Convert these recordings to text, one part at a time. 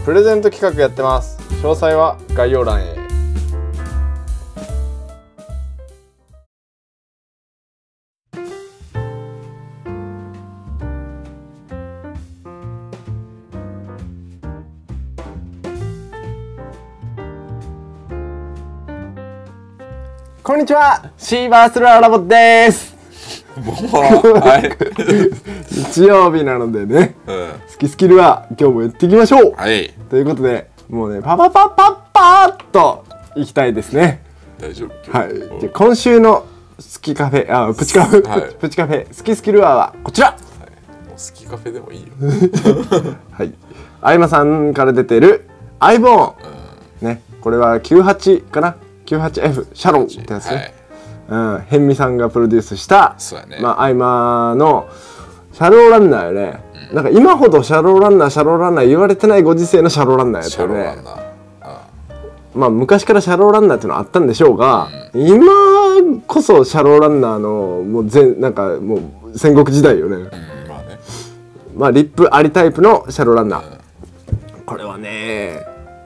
プレゼント企画やってます。詳細は概要欄へ。こんにちは、シーバースローラボです。 もう、はい、 日曜日なのでね、 う好きスキルは今日もやっていきましょう。 はい。 ということで、もうね、パパパパッパーっといきたいですね。 大丈夫。 はい。じゃ今週のスキカフェ、プチカフェ、 はい、 プチカフェ、好きスキルアはこちら。はい、 もう好きカフェでもいいよ。 はい。相馬さんから出てるアイボーン。ね、これは98かな。98F シャロンってやつね。はい、辺見さんがプロデュースした、 ね、 まあ相馬のシャローランナーよね。なんか今ほどシャローランナー言われてないご時世のシャローランナーやったよね。まあ昔からシャローランナーっていうのはあったんでしょうが、今こそシャローランナーのもうなんかもう戦国時代よね。まあリップありタイプのシャローランナー。これはね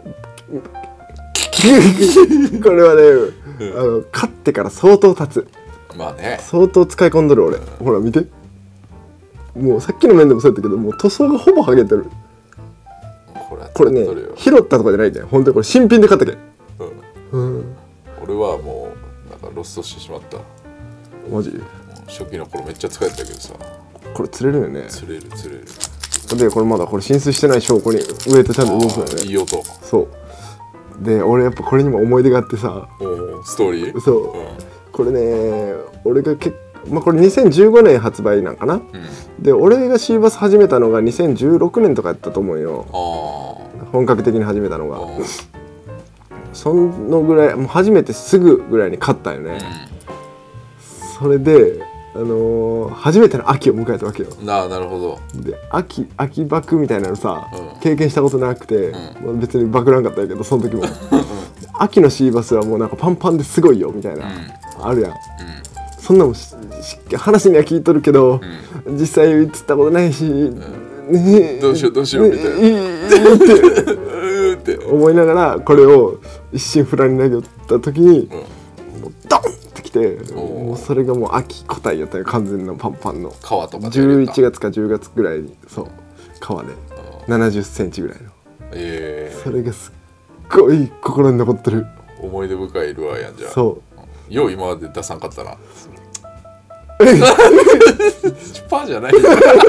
これはね、勝ってから相当経つ。 まあね。 相当使い込んどる俺。ほら見て。もうさっきの面でもそうやったけど、もう塗装がほぼ剥げてる。これね、拾ったとかじゃないんだよ。本当にこれ新品で買ったけん。 俺はもうなんかロストしてしまった。 マジ？ 初期の頃めっちゃ使えたけどさ。 これ釣れるよね。 釣れる。 でこれまだこれ浸水してない証拠にウエイトちゃんと動くよね。 いい音。 そう。で俺やっぱこれにも思い出があってさ。 ストーリー？ そう。これね、俺がまあこれ2015年発売なんかな。で俺がシーバス始めたのが2016年とかやったと思うよ。本格的に始めたのが。そのぐらいもう初めてすぐぐらいに買ったよね。それで初めての秋を迎えたわけよ。 なるほど。 で秋爆みたいなのさ、経験したことなくて、別に爆らんかったんやけどその時も秋のシーバスはもうなんかパンパンですごいよみたいな、あるやん。そんなもん話には聞いとるけど、実際映ったことないし、 どうしようみたいなって思いながらこれを一瞬フラに投げた時に、もうドンってきて、もうそれがもう秋個体やったよ。完全なパンパンの川とか 11月か10月ぐらいに、そう川で70センチぐらいの、それがすっごい心に残ってる。 思い出深いルアーやんじゃん。 そうよう今まで出さんかったな。パーじゃない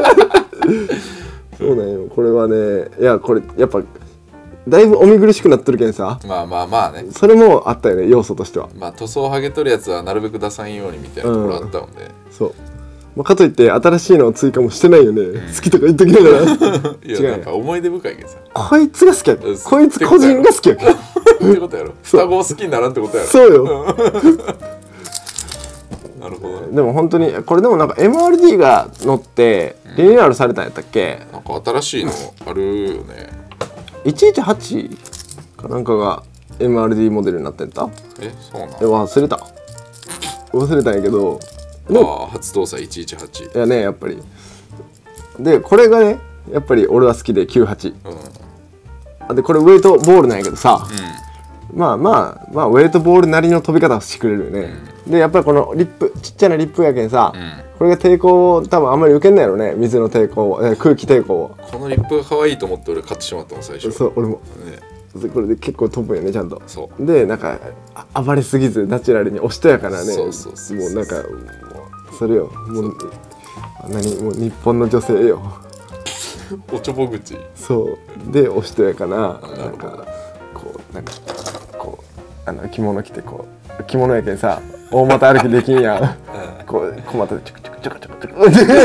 そうなんよ。これはね、いやこれやっぱだいぶお見苦しくなってるけんさ。 まあね。 それもあったよね、要素としては。 まあ塗装剥げとるやつはなるべく出さんようにみたいなところあったので。 そう。まあ、かといって新しいのを追加もしてないよね。好きとか言っときながら。 いやなんか思い出深いけどさ。 こいつが好きやけん。こいつ個人が好きやけん。 ってことやろ。双子を好きにならんってことやろ。 そうよ。 なるほど。 でも本当にこれでもなんか MRD が乗ってリニューアルされたんやったっけ？ なんか新しいのあるよね。 118かなんかが MRD モデルになってんだ。 そうなの？ 忘れたんやけど。 初搭載118。 いやね、やっぱり。でこれがね、やっぱり俺は好きで98。でこれウェイトボールなんやけどさ。まあウェイトボールなりの飛び方をしてくれるよね。でやっぱりこのリップ、ちっちゃなリップやけんさ、これが抵抗を多分あんまり受けんないやろね。水の抵抗、空気抵抗を。 このリップが可愛いと思って俺買ってしまったの最初。 そう俺も。これで結構飛ぶよねちゃんと。でなんか暴れすぎずナチュラルにおしとやかなね。もうなんかそれよ。もうもう日本の女性よ。 おちょぼ口。 そうでおしとやかな、なんか着物着て着物やけんさ、大股歩きできんやん。こう小股でちょくちょくちょくちょくちょ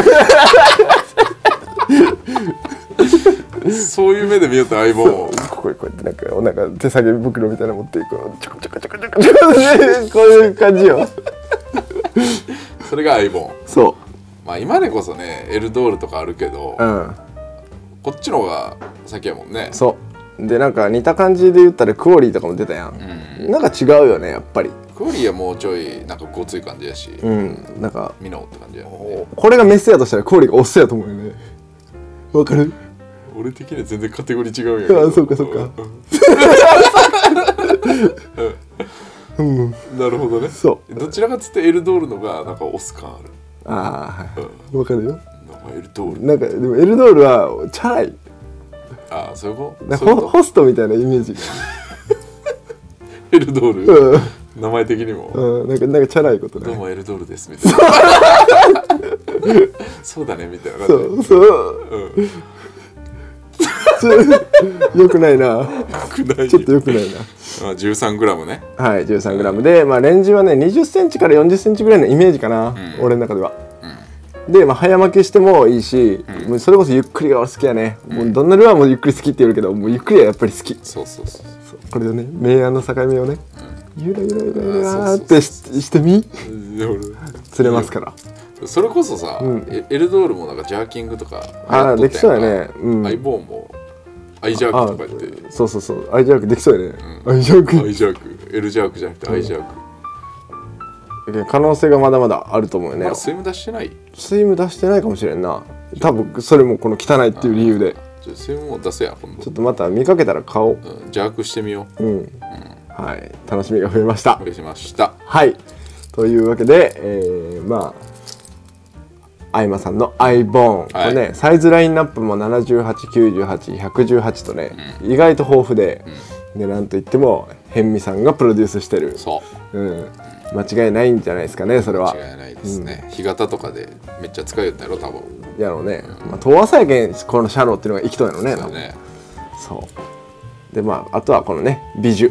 く。そういう目で見よった相棒。 こうやってなんかお腹手提げ袋みたいなの持ってちょくちょくちょくちょくちょくこういう感じよ。 それが相棒。 そう。 まあ今でこそねエルドールとかあるけど、こっちの方が先やもんね。 そうでなんか似た感じで言ったらクオリーとかも出たやん。なんか違うよねやっぱり。 クオリーはもうちょいなんかごつい感じやし、 なんかミノって感じやもんね。 これがメスやとしたらクオリーがオスやと思うよね。わかる？ 俺的には全然カテゴリー違うんやけど。 あ、そうかそうか。 なるほどね。 そうどちらかって言ってエルドールのがなんかオス感ある。 ああ、わかるよ。 エルドールなんかでもエルドールはチャラい。 ああ、そういうこと。 なんかホストみたいなイメージ。 エルドール、名前的にも、 なんかチャラいことね。 どうもエルドールですみたいな。そうだねみたいな感じ。 そう、よくないな。ちょっとよくないな。 13g ね。 はい、13g で、まあレンジはね20センチから40センチぐらいのイメージかな、俺の中では。で、まあ早巻きしてもいいし、もうそれこそゆっくりが俺好きやね。もうどんなルアーもゆっくり好きって言うけど、もうゆっくりはやっぱり好き。 そうこれをね、明暗の境目をね、ゆらゆらゆらゆらってしてみ、釣れますから。 それこそさ、エルドールもなんかジャーキングとかできそうやね。 アイボーンもアイジャークとか言って、 そうアイジャークできそうやね。アイジャークエルジャークじゃなくてアイジャーク。 可能性がまだまだあると思うよね。 スイム出してない？ スイム出してないかもしれんな。多分それもこの汚いっていう理由で。 スイムも出せや今度。 ちょっとまた見かけたら買おう。 ジャークしてみよう。 はい、楽しみが増えました。 増えました。 はい、というわけで、まあ相馬さんのアイボーン、これねサイズラインナップも78、98、118とね、意外と豊富で、でなんといっても辺見さんがプロデュースしてる。 そう。 間違いないんじゃないですかね、それは。 間違いないですね。干潟とかでめっちゃ使えるんだろ多分。 やろうね。まあ遠浅やけんこのシャローっていうのが生きとんやろね。そうで、まああとはこのねビジ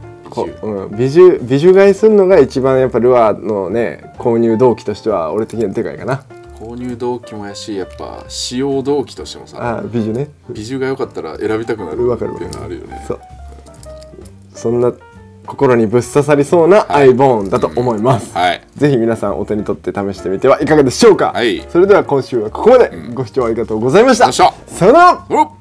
ュ買いするのが一番やっぱルアーのね購入動機としては俺的にはでかいかな。 購入動機もやし、やっぱ使用動機としてもさ、 ビジュね、 ビジュが良かったら選びたくなるっていうのはあるよね。 そんな心にぶっ刺さりそうなアイボーンだと思います。ぜひ皆さんお手に取って試してみてはいかがでしょうか。それでは今週はここまで。ご視聴ありがとうございました。さよなら。